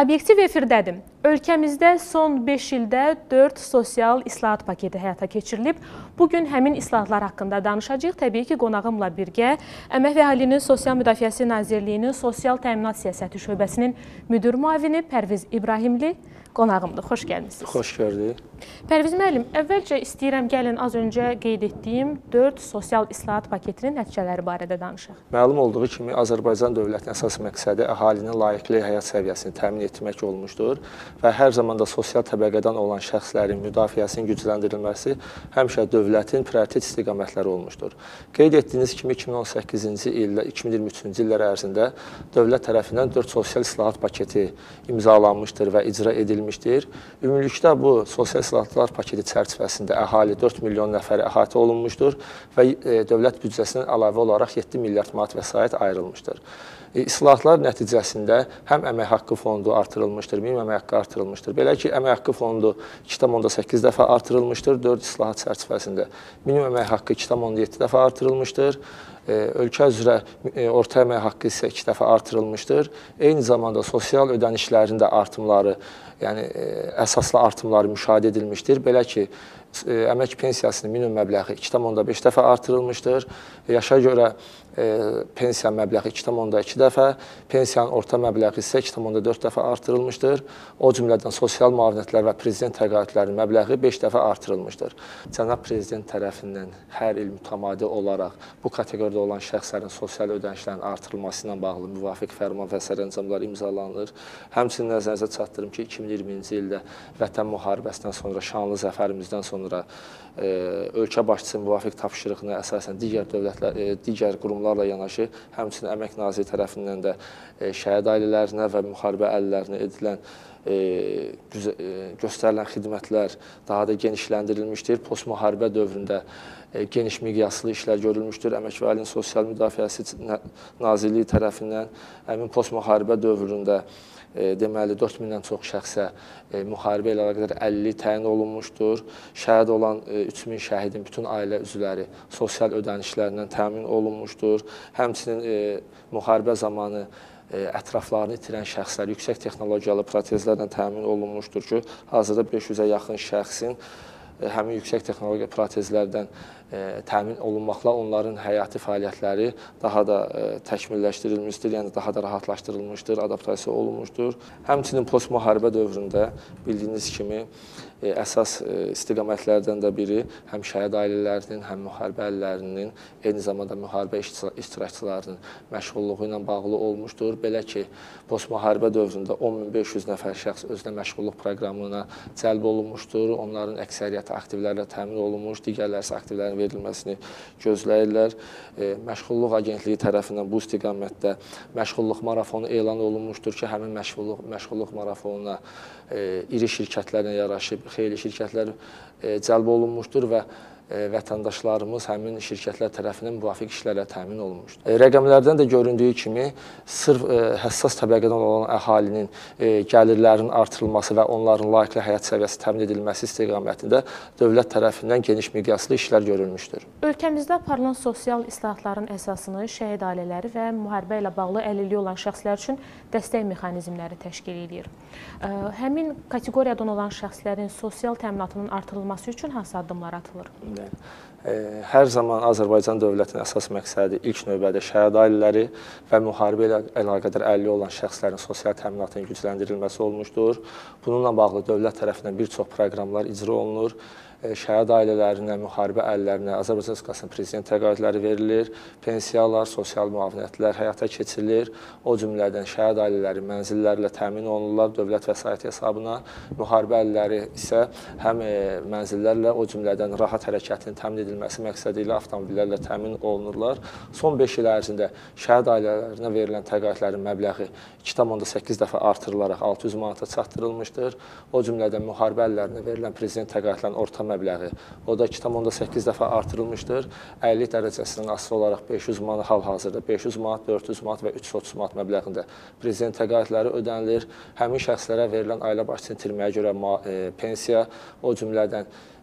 Obyektiv efirdədir. Ölkəmizdə son 5 ildə 4 sosial islahat paketi həyata keçirilib. Bugün həmin islahatlar haqqında danışacağıq. Təbii ki, qonağımla birgə Əmək və Əhalinin Sosial Müdafiəsi Nazirliyinin Sosial Təminat Siyasəti Şöbəsinin müdür müavini Pərviz İbrahimli qonağımdır. Xoş gəlmişsiniz. Xoş gördük. Pərviz müəllim, əvvəlcə istəyirəm gəlin az öncə qeyd etdiyim 4 sosial islahat paketinin nəticələri barədə danışaq. Məlum olduğu kimi Azərbaycan dövlətinin əsas məqsədi əhalinin layiqli həyat səviyyəsini təmin etmək olmuşdur və hər zaman da sosial təbəqədən olan şəxslərin müdafiəsinin gücləndirilməsi həmişə dövlətin prioritet istiqamətləri olmuşdur. Qeyd etdiyiniz kimi 2018-ci illə 2023-cü illər ərzində dövlət tərəfindən 4 sosial islahat paketi imzalanmışdır və icra edilmişdir. Ümumilikdə bu sosial islahatlar paketi çərçivəsində əhali 4 milyon nəfəri əhatə olunmuşdur və dövlət büdcəsindən əlavə olaraq 7 milyard manat vəsait ayrılmışdır. İslahatlar nəticəsində həm əmək haqqı fondu artırılmışdır, minimum əmək haqqı artırılmışdır. Belə ki, əmək haqqı fondu 2,8 dəfə artırılmışdır 4 islahat çərçivəsində. Minimum əmək haqqı 2,7 dəfə artırılmışdır. Ölkə üzrə orta əmək haqqı isə 2 dəfə artırılmışdır. Eyni zamanda sosial ödənişlərin də artımları, yəni əsaslı artımları müşahidə edilmişdir. Belə ki, əmək pensiyasının minimum məbləği 2,5 dəfə artırılmışdır. Yaşa görə pensiya məbləği 2,2 dəfə, pensiyanın orta məbləği isə 2,4 dəfə artırılmışdır. O cümlədən sosial müavinətlər və prezident təqaüdlərinin məbləği 5 dəfə artırılmışdır. Cənab Prezident tərəfindən hər il mütəmadi olaraq bu kateqoriyada olan şəxslərin sosial ödənişlərinin artırılması ilə bağlı müvafiq fərman və sərəncamlar imzalanır. Həmçinin nəzərinizə çatdırım ki, 2020-ci ildə Vətən müharibəsindən sonra, şanlı zəfərimizdən sonra ölkə başçısının müvafiq tapşırığına əsasən digər qurumlarla yanaşı, həmçinin Əmək Naziri tərəfindən də şəhid ailələrinə və müharibə əlillərinə edilən göstərilən xidmətlər daha da genişləndirilmişdir. Postmüharibə dövründə geniş miqyaslı işlər görülmüşdür. Əmək və Əhalinin Sosial Müdafiəsi Nazirliyi tərəfindən həmin postmüharibə dövründə deməli 4000-dən çox şəxsə müharibə ilə əlaqədar əlillik təyin olunmuşdur. Şəhid olan 3000 şəhidin bütün ailə üzvləri sosial ödənişlərindən təmin olunmuşdur. Həmçinin müharibə zamanı ətraflarını itirən şəxslər yüksək texnologiyalı protezlərlə təmin olunmuşdur ki, hazırda 500-ə yaxın şəxsin həmin yüksək texnologiya protezlərdən təmin olunmaqla onların həyati fəaliyyətləri daha da təkmilləşdirilmişdir, yəni daha da rahatlaşdırılmışdır, adaptasiya olunmuşdur. Həmçinin postmüharibə dövründə bildiyiniz kimi əsas istiqamətlərdən də biri həm şəhid ailələrinin, həm müharibə əlillərinin, eyni zamanda müharibə iştirakçılarının məşğulluğu ilə bağlı olmuşdur. Belə ki, postmüharibə dövründə 10.500 nəfər şəxs özünə məşğulluq proqramına cəlb olunmuşdur. Onların əksəriyyəti aktivlərlə təmin olunmuş, digərləri isə aktivlərin verilməsini gözləyirlər. Məşğulluq Agentliyi tərəfindən bu istiqamətdə məşğulluq marafonu elan olunmuşdur ki, həmin məşğulluq marafonuna iri şirkətlərlə yaraşıb xeyli şirkətlər cəlb olunmuşdur və vətəndaşlarımız həmin şirkətlər tərəfindən müvafiq işlərlə təmin olunmuşdur. Rəqəmlərdən də göründüyü kimi, sırf həssas təbəqədən olan əhalinin gəlirlərinin artırılması və onların layiqli həyat səviyyəsi təmin edilməsi istiqamətində dövlət tərəfindən geniş miqyaslı işlər görülmüşdür. Ölkəmizdə aparılan sosial islahatların əsasını şəhid ailələri və müharibə ilə bağlı əlilliyi olan şəxslər üçün dəstək mexanizmləri təşkil edir. Həmin kateqoriyadan olan şəxslərin sosial təminatının artırılması üçün hansı addımlar atılır? Hər zaman Azərbaycan dövlətinin əsas məqsədi ilk növbədə şəhid ailələri və müharibə ilə əlaqədar əlilliyi olan şəxslərin sosial təminatının gücləndirilməsi olmuşdur. Bununla bağlı dövlət tərəfindən bir çox proqramlar icra olunur. Şəhid ailələrinə, müharibə əlillərinə Azərbaycan Respublikasının prezident təqaüdləri verilir, pensiyalar, sosial müavinətlər həyata keçirilir. O cümlədən şəhid ailələri mənzillərlə təmin olunurlar dövlət vəsaiti hesabına. Müharibə əlilləri isə həm mənzillərlə, o cümlədən rahat hərəkətinin təmin edilməsi məqsədi ilə avtomobillərlə təmin olunurlar. Son 5 il ərzində şəhid ailələrinə verilən təqaüdlərin məbləği 2,8 dəfə artırılaraq 600 manata çatdırılmışdır. O cümlədən müharibə əlillərinə verilən prezident təqaüdlərinin orta məbləği, o da 2,8 dəfə artırılmışdır. Əlillik dərəcəsindən asılı olaraq 500 manat, hal-hazırda 500 manat, 400 manat və 330 manat məbləğində prezident təqaüdləri ödənilir. Həmin şəxslərə verilən ailə başçısını itirməyə görə pensiya, o cümlədən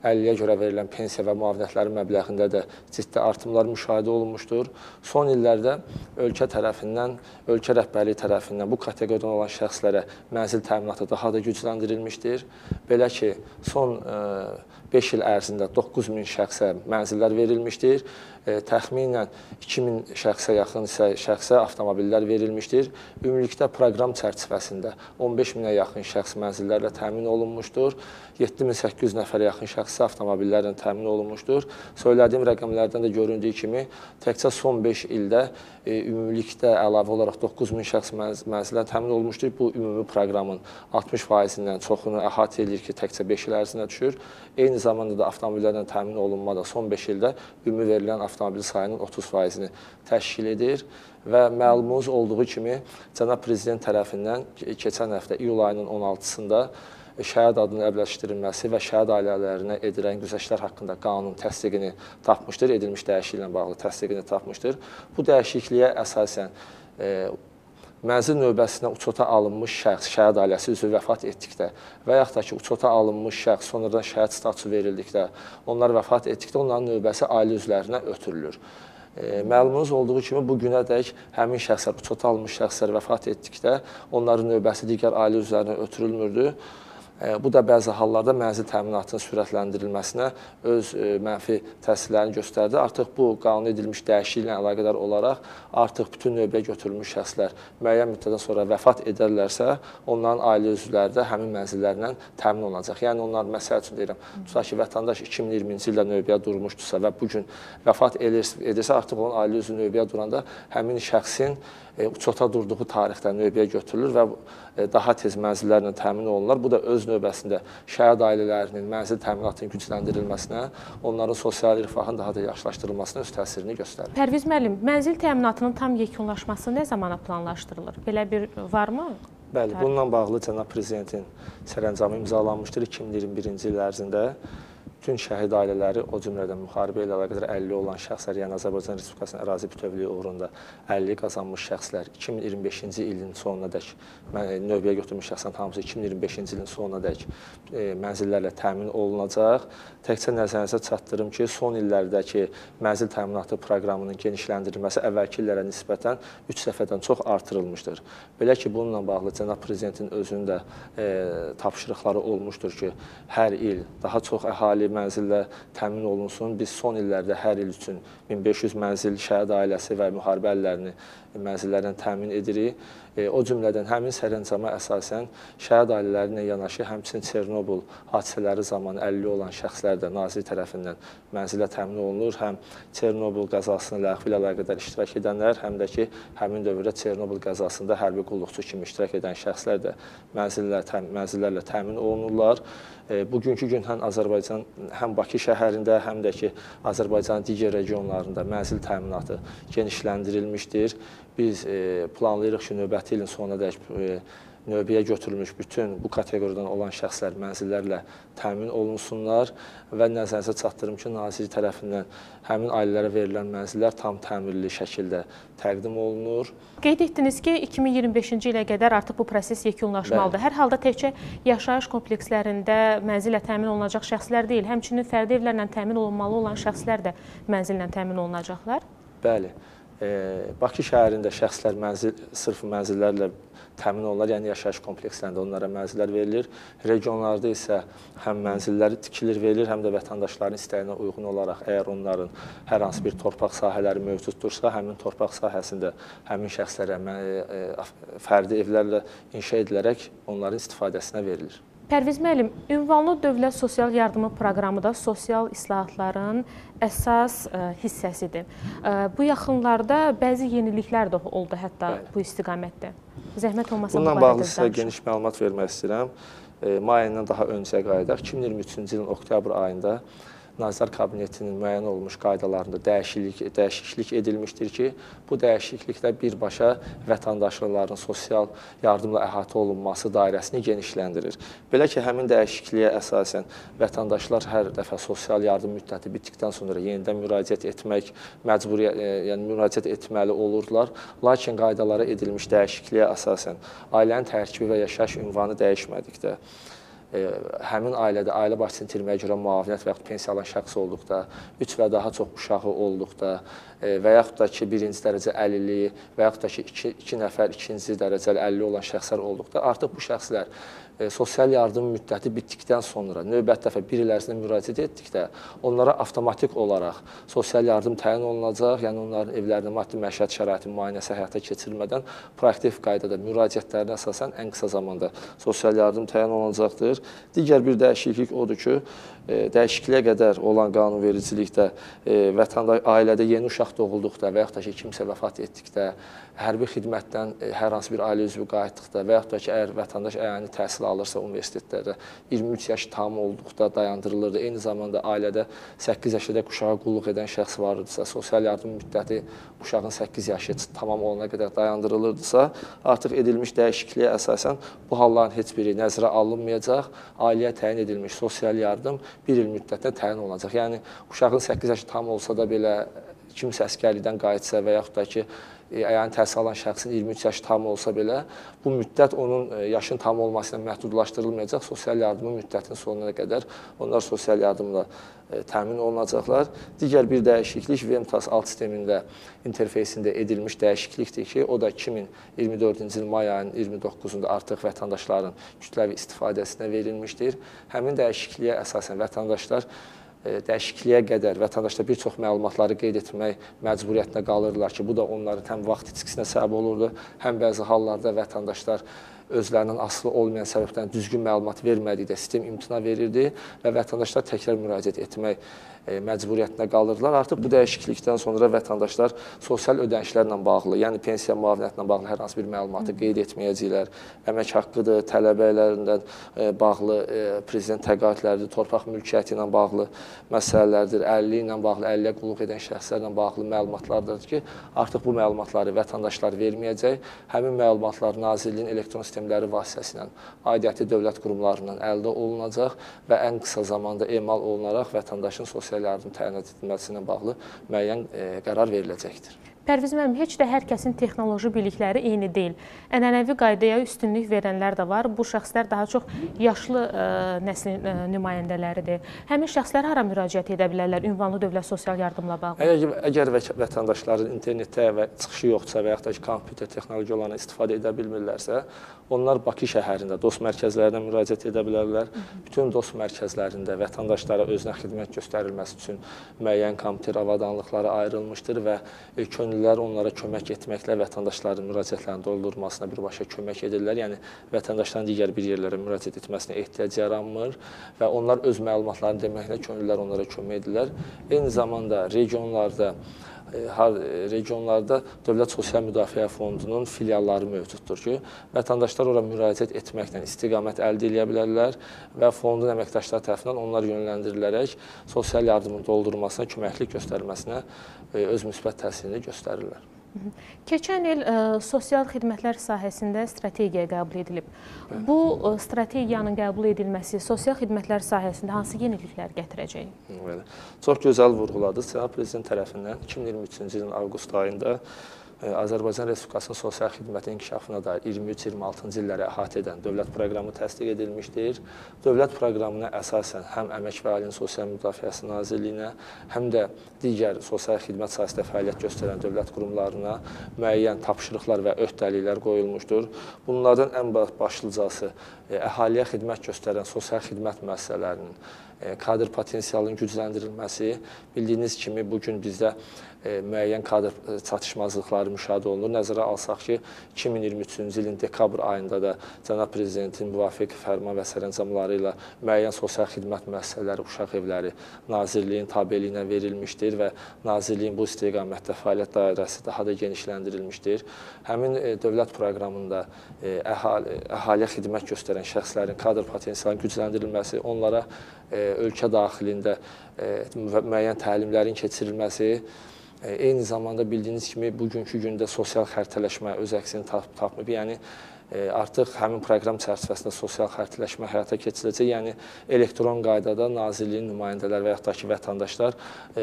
50-yə görə verilən pensiya və müavinətlərin məbləğində də ciddi artımlar müşahidə olunmuşdur. Son illərdə ölkə tərəfindən, ölkə rəhbərliyi tərəfindən bu kateqoriyadan olan şəxslərə mənzil təminatı daha da gücləndirilmişdir. Belə ki, son 5 il ərzində 9000 şəxsə mənzillər verilmişdir. Təxminən 2000 şəxsə yaxın isə şəxsə avtomobillər verilmişdir. Ümumilikdə proqram çərçivəsində 15 minə yaxın şəxs mənzillərlə təmin olunmuşdur. 7800 nəfərə yaxın şəxsi avtomobillərlə təmin olunmuşdur. Söylədiyim rəqəmlərdən də göründüyü kimi, təkcə son 5 ildə ümumilikdə əlavə olaraq 9000 şəxs mənzillə təmin olunmuşdur. Bu, ümumi proqramın 60%-dən çoxunu əhatə edir ki, təkcə 5 il ərzində düşür. Eyni zamanda da avtomobillərlə təmin olunma da son 5 ildə ümumi verilən avtomobil sayının 30%-ni təşkil edir. Və məlumunuz olduğu kimi, Cənab Prezident tərəfindən keçən həftə iyul ayının 16-sında şəhid adının əvvəlləşdirilməsi və şəhid ailələrinə edilən güzəştlər haqqında qanun təsdiqini tapmışdır, edilmiş dəyişikliklə bağlı təsdiqini tapmışdır. Bu dəyişikliyə əsasən mənzil növbəsinə uçota alınmış şəxs, şəhid ailəsi üzvü vəfat etdikdə və yaxud da ki, uçota alınmış şəxs sonradan şəhid statusu verildikdə, onlar vəfat etdikdə onların növbəsi ailə üzvlərinə ötürülür. Məlumunuz olduğu kimi, bu günədək həmin şəxslər, uçota alınmış şəxslər vəfat etdikdə onların növbəsi digər ailə üzvlərinə ötürülmürdü. Bu da bəzi hallarda mənzil təminatının sürətləndirilməsinə öz mənfi təsirlərini göstərdi. Artıq bu qanun edilmiş dəyişikliklə əlaqədar olaraq artıq bütün növbəyə götürülmüş şəxslər müəyyən müddətdən sonra vəfat edərlərsə, onların ailə üzvləri də həmin mənzillərlə təmin olunacaq. Yəni onlar, məsəl üçün deyirəm, tutaq ki, vətəndaş 2020-ci ildə növbəyə durmuşdursa və bugün vəfat edirsə, artıq onun ailə üzvü növbəyə duranda həmin şəxsin uçota durduğu tarixdən növbəyə götürülür və daha tez mənzillərlə təmin olunurlar. Bu da öz növbəsində şəhid ailələrinin mənzil təminatının gücləndirilməsinə, onların sosial rifahın daha da yaxşılaşdırılmasına öz təsirini göstərir. Pərviz müəllim, mənzil təminatının tam yekunlaşması nə zamana planlaşdırılır? Belə bir varmı? Bəli, bununla bağlı Cənab Prezidentin sərəncamı imzalanmışdır 2021-ci il ərzində. Bütün şəhid ailələri, o cümlədən müharibə ilə əlaqədar 50 olan şəxslər, yəni Azərbaycan Respublikasının ərazi bütövlüyü uğrunda 50 qazanmış şəxslər 2025-ci ilin sonunadək, növbəyə götürmüş şəxslərin hamısı 2025-ci ilin sonunadək mənzillərlə təmin olunacaq. Təkcə nəzərinizə çatdırım ki, son illərdəki mənzil təminatı proqramının genişləndirilməsi əvvəlki illərə nisbətən 3 dəfədən çox artırılmışdır. Belə ki, bununla bağlı Cənab Prezidentin özünün də tapşırıqları olmuşdur ki, hər il daha çox əhali mənzillə təmin olunsun. Biz son illərdə hər il üçün 1500 mənzil şəhid ailəsi və müharibə əllərini mənzillərlə təmin edirik. O cümlədən həmin sərəncama əsasən şəhid ailələri ilə yanaşı, həmçinin Çernobıl hadisələri zamanı 50 olan şəxslər də nazir tərəfindən mənzilə təmin olunur. Həm Çernobıl qəzasının ləğvi ilə əlaqədar iştirak edənlər, həm də ki, həmin dövrdə Çernobıl qəzasında hərbi qulluqçu kimi iştirak edən şəxslər də mənzillərlə təmin olunurlar. Bugünkü gün həm Bakı şəhərində, həm də ki, Azərbaycanın digər regionlarında mənzil təminatı genişləndirilmişdir. Biz planlayırıq ki, növbəti ilin sonunadək növbəyə götürülmüş bütün bu kateqoriyadan olan şəxslər mənzillərlə təmin olunsunlar və nəzərinizə çatdırım ki, nazir tərəfindən həmin ailələrə verilən mənzillər tam təmirli şəkildə təqdim olunur. Qeyd etdiniz ki, 2025-ci ilə qədər artıq bu proses yekunlaşmalıdır. Hər halda təkcə yaşayış komplekslərində mənzillə təmin olunacaq şəxslər deyil, həmçinin fərdi evlərlə təmin olunmalı olan şəxslər də mənzillə təmin olunacaqlar? Bəli. Bakı şəhərində şəxslər sırf mənzillərlə təmin olunurlar, yəni yaşayış komplekslərində onlara mənzillər verilir. Regionlarda isə həm mənzilləri tikilir, verilir, həm də vətəndaşların istəyinə uyğun olaraq, əgər onların hər hansı bir torpaq sahələri mövcuddursa, həmin torpaq sahəsində həmin şəxslərə fərdi evlərlə inşa edilərək onların istifadəsinə verilir. Pərviz müəllim, ünvanlı dövlət sosial yardımı proqramı da sosial islahatların əsas hissəsidir. Bu yaxınlarda bəzi yeniliklər də oldu hətta bu istiqamətdə. Zəhmət olmasa bu barədə danışın. Bununla bağlı sizə geniş məlumat vermək istəyirəm. May ayından daha öncə qayıdaq. 2023-cü ilin oktyabr ayında Nazirlər Kabinetinin müəyyən olmuş qaydalarında dəyişiklik edilmişdir ki, bu dəyişiklikdə birbaşa vətəndaşların sosial yardımla əhatə olunması dairəsini genişləndirir. Belə ki, həmin dəyişikliyə əsasən vətəndaşlar hər dəfə sosial yardım müddəti bitdikdən sonra yenidən müraciət etmək yəni müraciət etməli olurlar. Lakin qaydalara edilmiş dəyişikliyə əsasən ailənin tərkibi və yaşayış ünvanı dəyişmədikdə həmin ailədə ailə başçısını itirməyə görə müavinət və yaxud pensiya alan şəxs olduqda, 3 və daha çox uşağı olduqda və yaxud da ki, birinci dərəcə əlilliyi və yaxud da ki, 2 nəfər ikinci dərəcəli əlilliyi olan şəxslər olduqda, artıq bu şəxslər sosial yardım müddəti bitdikdən sonra növbəti dəfə bir il ərzində müraciət etdikdə onlara avtomatik olaraq sosial yardım təyin olunacaq, yəni onların evlərində maddi məişət şəraiti müayinəsi həyata keçirilmədən proaktiv qaydada müraciətlərinə əsasən ən qısa zamanda sosial yardım təyin olunacaqdır. Digər bir dəyişiklik odur ki, dəyişikliyə qədər olan qanunvericilikdə vətəndaş ailədə yeni uşaq doğulduqda və yaxud da ki, kimsə vəfat etdikdə, hərbi xidmətdən hər hansı bir ailə üzvü qayıtdıqda və yaxud da ki, əgər vətəndaş əyani təhsil alırsa universitetlərdə 23 yaş tam olduqda dayandırılırdı. Eyni zamanda ailədə 8 yaşında uşağa qulluq edən şəxs var idisə, sosial yardım müddəti uşağın 8 yaşı tamam olana qədər dayandırılırdısa, artıq edilmiş dəyişikliyə əsasən bu halların heç biri nəzərə alınmayacaq. Ailəyə təyin edilmiş sosial yardım 1 il müddətində təyin olunacaq. Yəni, uşağın 8 yaşı tam olsa da belə, kimsə əsgərlikdən qayıtsa və yaxud da ki, əyani təhsil alan şəxsin 23 yaşı tam olsa belə, bu müddət onun yaşın tam olması ilə məhdudlaşdırılmayacaq. Sosial yardımın müddətinin sonuna qədər onlar sosial yardımla təmin olunacaqlar. Digər bir dəyişiklik VMTAS alt sistemində interfeysində edilmiş dəyişiklikdir ki, o da 2024-cü il may ayının 29-unda artıq vətəndaşların kütləvi istifadəsinə verilmişdir. Həmin dəyişikliyə əsasən vətəndaşlar dəyişikliyə qədər vətəndaşlar bir çox məlumatları qeyd etmək məcburiyyətinə qalırlar ki, bu da onların həm vaxt itkisinə səbəb olurdu, həm bəzi hallarda vətəndaşlar özlərindən asılı olmayan səbəbdən düzgün məlumat vermədikdə sistem imtina verirdi və vətəndaşlar təkrar müraciət etmək məcburiyyətinə qalırlar. Artıq bu dəyişiklikdən sonra vətəndaşlar sosial ödənişlərlə bağlı, yəni pensiya müavinətinə bağlı hər hansı bir məlumatı qeyd etməyəcəklər. Əmək haqqıdır, tələbələrindən bağlı prezident təqaüdləridir, torpaq mülkiyyəti ilə bağlı məsələlərdir, əlilliyi ilə bağlı, əlilliyə qulluq edən şəxslərlə bağlı məlumatlardır ki, artıq bu məlumatları vətəndaşlar verməyəcək. Həmin məlumatlar Nazirliyin elektron sistemləri vasitəsilə aidiyyəti dövlət qurumlarından əldə olunacaq və ən qısa zamanda emal olunaraq vətəndaşın sosial yardım təyin edilməsinə bağlı müəyyən qərar veriləcəkdir. Pərviz müəllim, heç də hər kəsin texnoloji bilikləri eyni deyil. Ənənəvi qaydaya üstünlük verənlər də var. Bu şəxslər daha çox yaşlı nəslin nümayəndələridir. Həmin şəxslər hara müraciət edə bilərlər ünvanlı dövlət sosial yardımla bağlı? Əgər vətəndaşların internetdə və çıxışı yoxdursa və yaxud da ki, kompüter texnologiyalarından istifadə edə bilmirlərsə, onlar Bakı şəhərində dost mərkəzlərinə müraciət edə bilərlər. Bütün dost mərkəzlərində vətəndaşlara özünə xidmət göstərilməsi üçün müəyyən kompüter avadanlıqları ayrılmışdır və könüllülər onlara kömək etməklə vətəndaşların müraciətlərini doldurmasına birbaşa kömək edirlər. Yəni, vətəndaşların digər bir yerlərə müraciət etməsinə ehtiyac yaranmır və onlar öz məlumatlarını deməklə könüllülər onlara kömək edirlər. Eyni zamanda regionlarda Dövlət Sosial Müdafiə Fondunun filialları mövcuddur ki, vətəndaşlar ora müraciət etməklə istiqamət əldə edə bilərlər və fondun əməkdaşları tərəfindən onlar yönləndirilərək sosial yardımın doldurulmasına, köməklik göstərilməsinə öz müsbət təsirini göstərirlər. Keçən il sosial xidmətlər sahəsində strategiya qəbul edilib. Bu strategiyanın qəbul edilməsi sosial xidmətlər sahəsində hansı yeniliklər gətirəcək? Çox gözəl vurğuladınız. Cənab Prezident tərəfindən 2023-cü ilin avqust ayında Azərbaycan Respublikasının sosial xidmətin inkişafına dair 23-26-cı illəri əhatə edən dövlət proqramı təsdiq edilmişdir. Dövlət proqramına əsasən həm Əmək və Əhalinin Sosial Müdafiəsi Nazirliyinə, həm də digər sosial xidmət sahəsində fəaliyyət göstərən dövlət qurumlarına müəyyən tapşırıqlar və öhdəliklər qoyulmuşdur. Bunlardan ən başlıcası əhaliyə xidmət göstərən sosial xidmət müəssisələrinin kadr potensialının gücləndirilməsi. Bildiyiniz kimi, bugün bizdə müəyyən kadr çatışmazlıqları müşahidə olunur. Nəzərə alsaq ki, 2023-cü ilin dekabr ayında da Cənab Prezidentin müvafiq fərman və sərəncamları ilə müəyyən sosial xidmət müəssisələri, uşaq evləri Nazirliyin tabeliyinə verilmişdir və Nazirliyin bu istiqamətdə fəaliyyət dairəsi daha da genişləndirilmişdir. Həmin dövlət proqramında əhaliyə xidmət göstərən şəxslərin kadr potensialının gücləndirilməsi, onlara ölkə daxilində müəyyən təlimlərin keçirilməsi, eyni zamanda bildiyiniz kimi bugünkü gündə sosial xəritələşmə öz əksini tapıb. Yəni, artıq həmin proqram çərçivəsində sosial xəritələşmə həyata keçiriləcək. Yəni, elektron qaydada Nazirliyin nümayəndələri və yaxud da ki, vətəndaşlar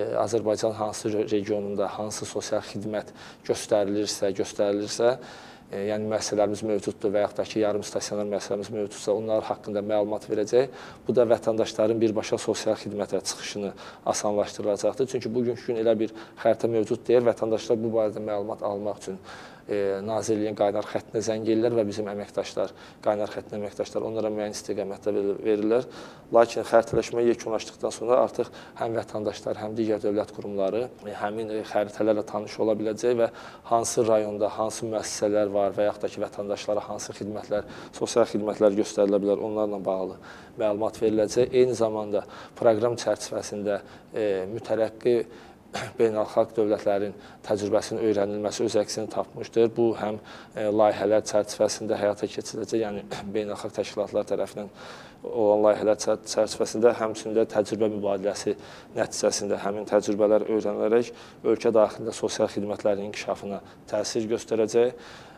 Azərbaycan hansı regionunda, hansı sosial xidmət göstərilirsə, yəni müəssisələrimiz mövcuddur və yaxud da ki, yarım stasionar müəssisələrimiz mövcudsa, onlar haqqında məlumat verəcək. Bu da vətəndaşların birbaşa sosial xidmətə çıxışını asanlaşdırılacaqdır. Çünki bugünkü gün elə bir xəritə mövcud deyil, vətəndaşlar bu barədə məlumat almaq üçün Nazirliyin qaynar xəttinə zəng edirlər və bizim əməkdaşlar, qaynar xəttin əməkdaşlar onlara müəyyən istiqamətdə verirlər. Lakin xəritələşmə yekunlaşdıqdan sonra artıq həm vətəndaşlar, həm digər dövlət qurumları həmin xəritələrlə tanış ola biləcək və hansı rayonda, hansı müəssisələr var və yaxud da ki, vətəndaşlara hansı xidmətlər, sosial xidmətlər göstərilə bilər, onlarla bağlı məlumat veriləcək. Eyni zamanda proqram çərçivəsində mütərəqqi beynəlxalq dövlətlərin təcrübəsinin öyrənilməsi öz əksini tapmışdır. Bu, həm layihələr çərçivəsində həyata keçiriləcək, yəni beynəlxalq təşkilatlar tərəfindən olan layihələr çərçivəsində, həmçinin də təcrübə mübadiləsi nəticəsində həmin təcrübələr öyrənilərək ölkə daxilində sosial xidmətlərin inkişafına təsir göstərəcək.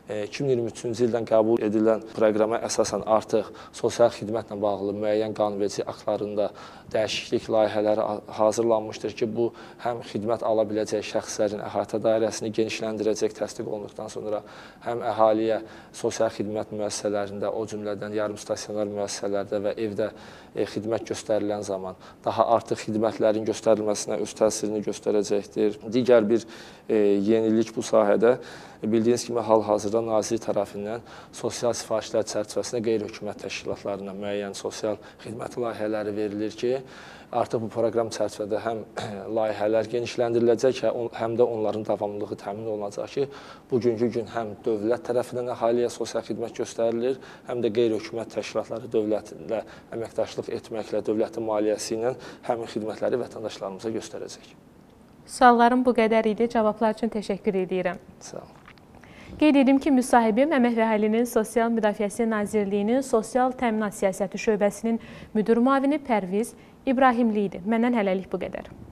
2023-cü ildən qəbul edilən proqrama əsasən artıq sosial xidmətlə bağlı müəyyən qanunverici aktlarında dəyişiklik layihələri hazırlanmışdır ki, bu həm xidmət ala biləcək şəxslərin əhatə dairəsini genişləndirəcək təsdiq olunduqdan sonra, həm əhaliyə sosial xidmət müəssisələrində, o cümlədən yarım stasionar müəssisələrdə və evdə xidmət göstərilən zaman daha artıq xidmətlərin göstərilməsinə öz təsirini göstərəcəkdir. Digər bir yenilik bu sahədə bildiyiniz kimi hal-hazırda Nazirlik tərəfindən sosial sifarişlər çərçivəsində qeyri-hökumət təşkilatlarına müəyyən sosial xidmət layihələri verilir ki, artıq bu proqram çərçivəsində həm layihələr genişləndiriləcək, həm də onların davamlılığı təmin olunacaq ki, bugünkü gün həm dövlət tərəfindən əhaliyə sosial xidmət göstərilir, həm də qeyri-hökumət təşkilatları dövlətlə əməkdaşlıq etməklə, dövlətin maliyyəsi ilə həmin xidmətləri vətəndaşlarımıza göstərəcək. Suallarım bu qədər idi. Cavablar üçün təşəkkür edirəm. Sağ olun. Qeyd edim ki, müsahibim Əmək və Əhalinin Sosial Müdafiəsi Nazirliyinin Sosial Təminat Siyasəti şöbəsinin müdür müavini Pərviz İbrahimli idi. Məndən hələlik bu qədər.